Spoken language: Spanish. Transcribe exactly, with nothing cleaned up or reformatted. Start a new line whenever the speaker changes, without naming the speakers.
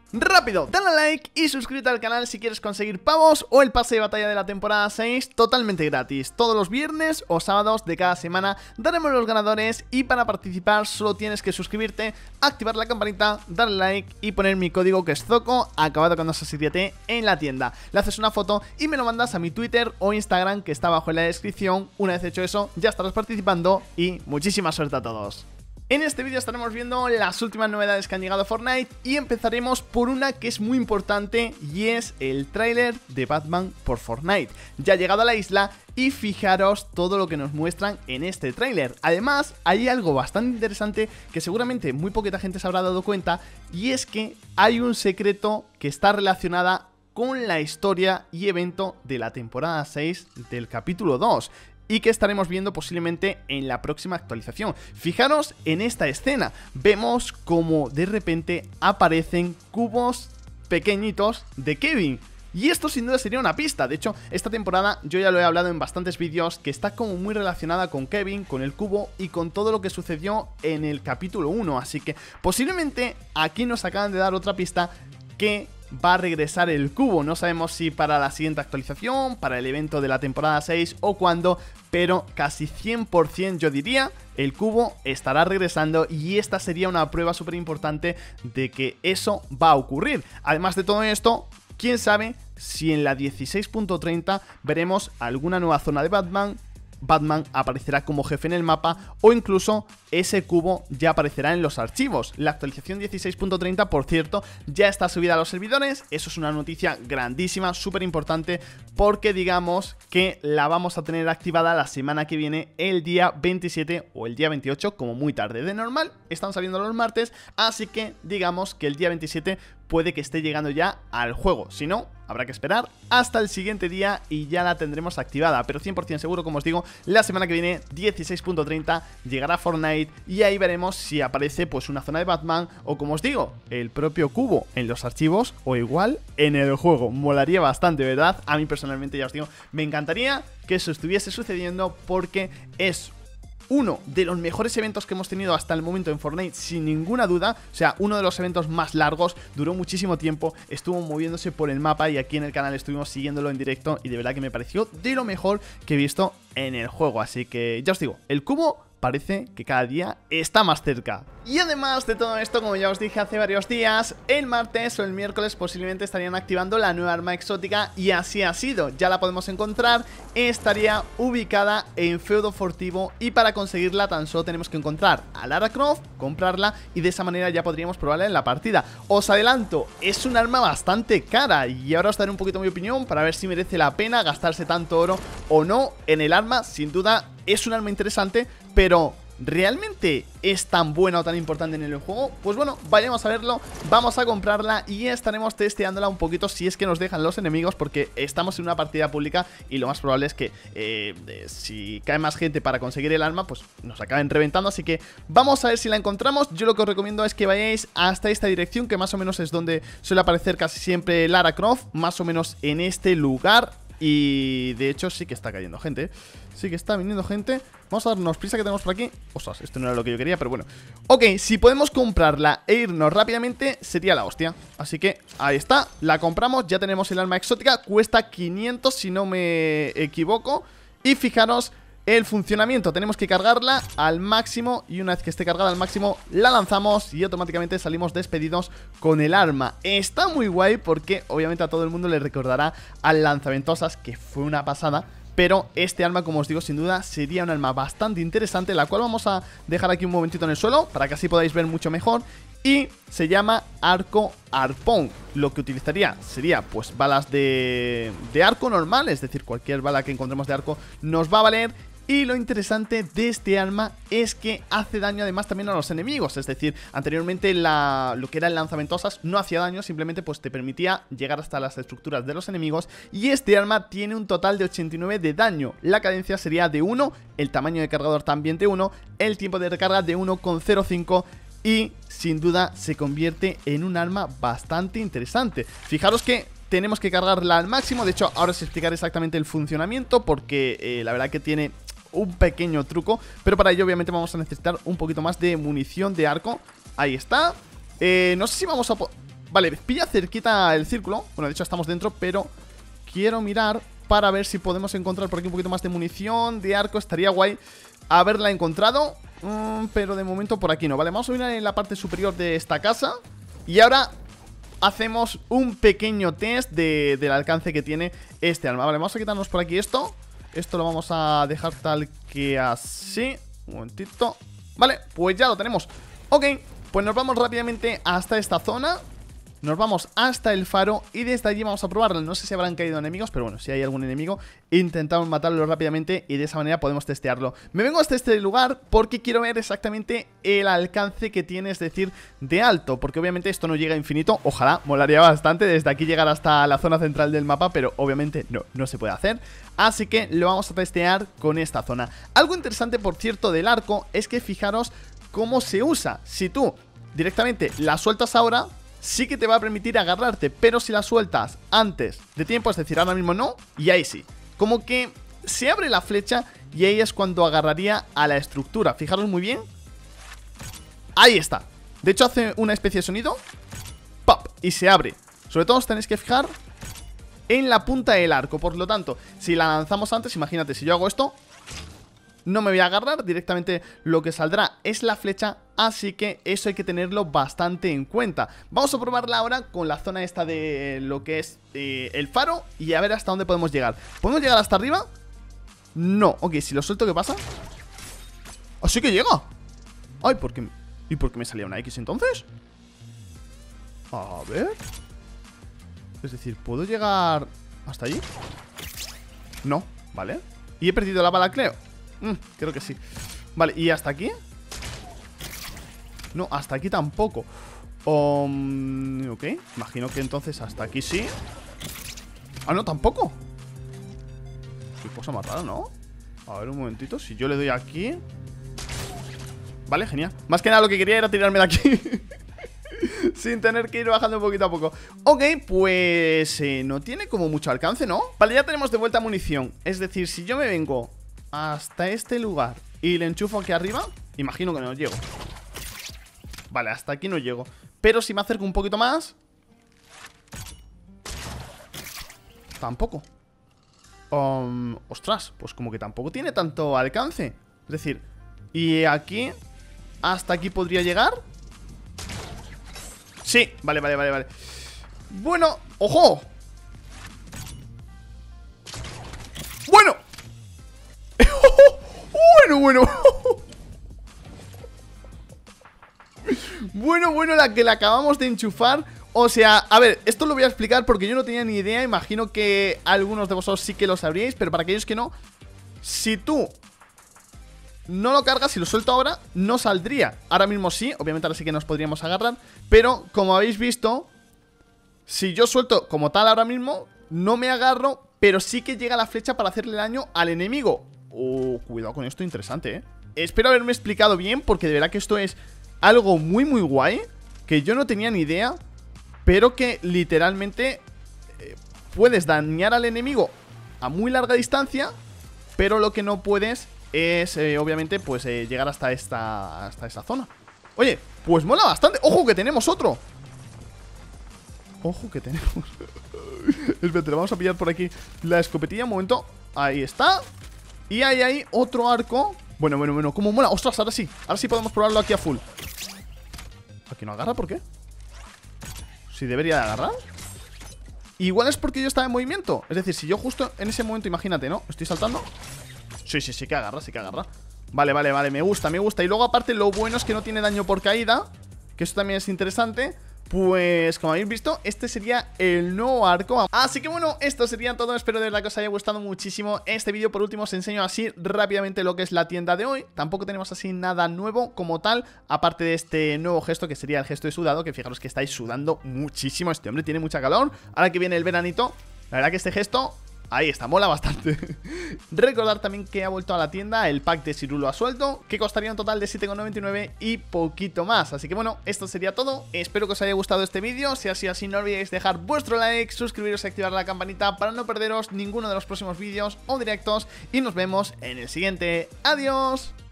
Rápido, dale a like y suscríbete al canal si quieres conseguir pavos o el pase de batalla de la temporada seis totalmente gratis. Todos los viernes o sábados de cada semana daremos los ganadores y para participar solo tienes que suscribirte, activar la campanita, darle like y poner mi código que es Zoco, acabado con dos siete en la tienda. Le haces una foto y me lo mandas a mi Twitter o Instagram que está abajo en la descripción. Una vez hecho eso ya estarás participando y muchísima suerte a todos. En este vídeo estaremos viendo las últimas novedades que han llegado a Fortnite y empezaremos por una que es muy importante y es el tráiler de Batman por Fortnite. Ya ha llegado a la isla y fijaros todo lo que nos muestran en este tráiler. Además, hay algo bastante interesante que seguramente muy poquita gente se habrá dado cuenta y es que hay un secreto que está relacionada con la historia y evento de la temporada seis del capítulo dos. Y que estaremos viendo posiblemente en la próxima actualización. Fijaros en esta escena. Vemos como de repente aparecen cubos pequeñitos de Kevin. Y esto sin duda sería una pista. De hecho, esta temporada yo ya lo he hablado en bastantes vídeos, que está como muy relacionada con Kevin, con el cubo y con todo lo que sucedió en el capítulo uno. Así que posiblemente aquí nos acaban de dar otra pista que va a regresar el cubo. No sabemos si para la siguiente actualización, para el evento de la temporada seis o cuándo, pero casi cien por cien yo diría el cubo estará regresando y esta sería una prueba súper importante de que eso va a ocurrir. Además de todo esto, quién sabe si en la dieciséis punto treinta veremos alguna nueva zona de Batman. Batman aparecerá como jefe en el mapa o incluso ese cubo ya aparecerá en los archivos. La actualización dieciséis punto treinta, por cierto, ya está subida a los servidores. Eso es una noticia grandísima, súper importante, porque digamos que la vamos a tener activada la semana que viene, el día veintisiete o el día veintiocho, como muy tarde. De normal están saliendo los martes, así que digamos que el día veintisiete puede que esté llegando ya al juego. Si no, habrá que esperar hasta el siguiente día y ya la tendremos activada. Pero cien por cien seguro, como os digo, la semana que viene, dieciséis punto treinta, llegará Fortnite y ahí veremos si aparece pues una zona de Batman o, como os digo, el propio cubo en los archivos o igual en el juego. Molaría bastante, ¿verdad? A mí personalmente, ya os digo, me encantaría que eso estuviese sucediendo porque es uno de los mejores eventos que hemos tenido hasta el momento en Fortnite, sin ninguna duda. O sea, uno de los eventos más largos, duró muchísimo tiempo, estuvo moviéndose por el mapa y aquí en el canal estuvimos siguiéndolo en directo y de verdad que me pareció de lo mejor que he visto en el juego. Así que ya os digo, el cubo parece que cada día está más cerca. Y además de todo esto, como ya os dije hace varios días, el martes o el miércoles posiblemente estarían activando la nueva arma exótica y así ha sido. Ya la podemos encontrar, estaría ubicada en Feudo Furtivo y para conseguirla tan solo tenemos que encontrar a Lara Croft, comprarla y de esa manera ya podríamos probarla en la partida. Os adelanto, es un arma bastante cara y ahora os daré un poquito mi opinión para ver si merece la pena gastarse tanto oro o no en el arma. Sin duda es un arma interesante, pero ¿realmente es tan buena o tan importante en el juego? Pues bueno, vayamos a verlo, vamos a comprarla y estaremos testeándola un poquito si es que nos dejan los enemigos, porque estamos en una partida pública y lo más probable es que eh, eh, si cae más gente para conseguir el arma, pues nos acaben reventando. Así que vamos a ver si la encontramos. Yo lo que os recomiendo es que vayáis hasta esta dirección, que más o menos es donde suele aparecer casi siempre Lara Croft, más o menos en este lugar. Y de hecho sí que está cayendo gente, sí que está viniendo gente. Vamos a darnos prisa que tenemos por aquí. Ostras, esto no era lo que yo quería, pero bueno. Ok, si podemos comprarla e irnos rápidamente sería la hostia. Así que ahí está, la compramos, ya tenemos el arma exótica. Cuesta quinientos si no me equivoco. Y fijaros el funcionamiento, tenemos que cargarla al máximo y una vez que esté cargada al máximo la lanzamos y automáticamente salimos despedidos con el arma. Está muy guay porque obviamente a todo el mundo le recordará al lanzaventosas, que fue una pasada. Pero este arma, como os digo, sin duda sería un arma bastante interesante, la cual vamos a dejar aquí un momentito en el suelo para que así podáis ver mucho mejor. Y se llama arco arpón. Lo que utilizaría sería pues balas de, de arco normal, es decir, cualquier bala que encontremos de arco nos va a valer. Y lo interesante de este arma es que hace daño además también a los enemigos. Es decir, anteriormente la, lo que era el lanzaventosas no hacía daño, simplemente pues te permitía llegar hasta las estructuras de los enemigos. Y este arma tiene un total de ochenta y nueve de daño. La cadencia sería de uno, el tamaño de cargador también de uno, el tiempo de recarga de uno coma cero cinco. Y sin duda se convierte en un arma bastante interesante. Fijaros que tenemos que cargarla al máximo. De hecho, ahora os explicaré exactamente el funcionamiento, porque eh, la verdad que tiene un pequeño truco, pero para ello obviamente vamos a necesitar un poquito más de munición de arco. Ahí está. eh, No sé si vamos a... Vale, pilla cerquita el círculo. Bueno, de hecho estamos dentro, pero quiero mirar para ver si podemos encontrar por aquí un poquito más de munición, de arco. Estaría guay haberla encontrado, mm, pero de momento por aquí no. Vale, vamos a mirar en la parte superior de esta casa. Y ahora hacemos un pequeño test de, del alcance que tiene este arma. Vale, vamos a quitarnos por aquí esto. Esto lo vamos a dejar tal que así. Un momentito. Vale, pues ya lo tenemos. Ok, pues nos vamos rápidamente hasta esta zona. Nos vamos hasta el faro y desde allí vamos a probarlo. No sé si habrán caído enemigos, pero bueno, si hay algún enemigo, intentamos matarlo rápidamente y de esa manera podemos testearlo. Me vengo hasta este lugar porque quiero ver exactamente el alcance que tiene, es decir, de alto, porque obviamente esto no llega a infinito. Ojalá, molaría bastante desde aquí llegar hasta la zona central del mapa, pero obviamente no, no se puede hacer. Así que lo vamos a testear con esta zona. Algo interesante, por cierto, del arco es que fijaros cómo se usa. Si tú directamente la sueltas ahora, sí que te va a permitir agarrarte, pero si la sueltas antes de tiempo, es decir, ahora mismo no, y ahí sí. Como que se abre la flecha y ahí es cuando agarraría a la estructura. Fijaros muy bien. Ahí está. De hecho hace una especie de sonido, ¡pop! Y se abre. Sobre todo os tenéis que fijar en la punta del arco. Por lo tanto, si la lanzamos antes, imagínate, si yo hago esto, no me voy a agarrar, directamente lo que saldrá es la flecha, así que eso hay que tenerlo bastante en cuenta. Vamos a probarla ahora con la zona esta de lo que es eh, el faro y a ver hasta dónde podemos llegar. ¿Podemos llegar hasta arriba? No, ok, si lo suelto, ¿qué pasa? ¡Así que llega! Ay, ¿por qué? ¿Y por qué me salía una X entonces? A ver. Es decir, ¿puedo llegar hasta allí? No, vale. ¿Y he perdido la bala, creo? Mm, creo que sí. Vale, ¿y hasta aquí? No, hasta aquí tampoco. um, Ok, imagino que entonces hasta aquí sí. Ah, no, tampoco. Qué cosa más rara, ¿no? A ver, un momentito, si yo le doy aquí. Vale, genial. Más que nada lo que quería era tirarme de aquí sin tener que ir bajando poquito a poco. Ok, pues eh, no tiene como mucho alcance, ¿no? Vale, ya tenemos de vuelta munición. Es decir, si yo me vengo hasta este lugar y le enchufo aquí arriba, imagino que no llego. Vale, hasta aquí no llego. Pero si me acerco un poquito más, tampoco. um, Ostras, pues como que tampoco tiene tanto alcance. Es decir, y aquí, hasta aquí podría llegar. Sí, vale, vale, vale, vale. Bueno, ¡ojo! Bueno. Bueno, bueno. Bueno, bueno, la que le acabamos de enchufar. O sea, a ver, esto lo voy a explicar porque yo no tenía ni idea. Imagino que algunos de vosotros sí que lo sabríais, pero para aquellos que no, si tú no lo cargas y lo suelto ahora, no saldría. Ahora mismo sí, obviamente ahora sí que nos podríamos agarrar, pero como habéis visto, si yo suelto como tal ahora mismo, no me agarro, pero sí que llega la flecha para hacerle daño al enemigo. Oh, cuidado con esto, interesante, eh Espero haberme explicado bien, porque de verdad que esto es algo muy muy guay, que yo no tenía ni idea, pero que literalmente eh, puedes dañar al enemigo a muy larga distancia, pero lo que no puedes es, eh, obviamente, pues eh, llegar hasta esta, hasta esa zona. Oye, pues mola bastante. ¡Ojo que tenemos otro! ¡Ojo que tenemos! Espérate, vamos a pillar por aquí la escopetilla, un momento. Ahí está. Y ahí hay otro arco. Bueno, bueno, bueno, cómo mola. ¡Ostras! Ahora sí, ahora sí podemos probarlo aquí a full. ¿Aquí no agarra? ¿Por qué? Si debería de agarrar. Igual es porque yo estaba en movimiento. Es decir, si yo justo en ese momento, imagínate, ¿no? Estoy saltando. Sí, sí, sí que agarra, sí que agarra. Vale, vale, vale, me gusta, me gusta. Y luego aparte lo bueno es que no tiene daño por caída, que eso también es interesante. Pues como habéis visto, este sería el nuevo arco. Así que bueno, esto sería todo. Espero de verdad que os haya gustado muchísimo este vídeo. Por último os enseño así rápidamente lo que es la tienda de hoy. Tampoco tenemos así nada nuevo como tal, aparte de este nuevo gesto que sería el gesto de sudado, que fijaros que estáis sudando muchísimo. Este hombre tiene mucha calor. Ahora que viene el veranito, la verdad que este gesto, ahí está, mola bastante. Recordar también que ha vuelto a la tienda el pack de Cirulo a sueldo, que costaría un total de siete con noventa y nueve y poquito más. Así que bueno, esto sería todo. Espero que os haya gustado este vídeo. Si así así, no olvidéis dejar vuestro like, suscribiros y activar la campanita para no perderos ninguno de los próximos vídeos o directos. Y nos vemos en el siguiente. ¡Adiós!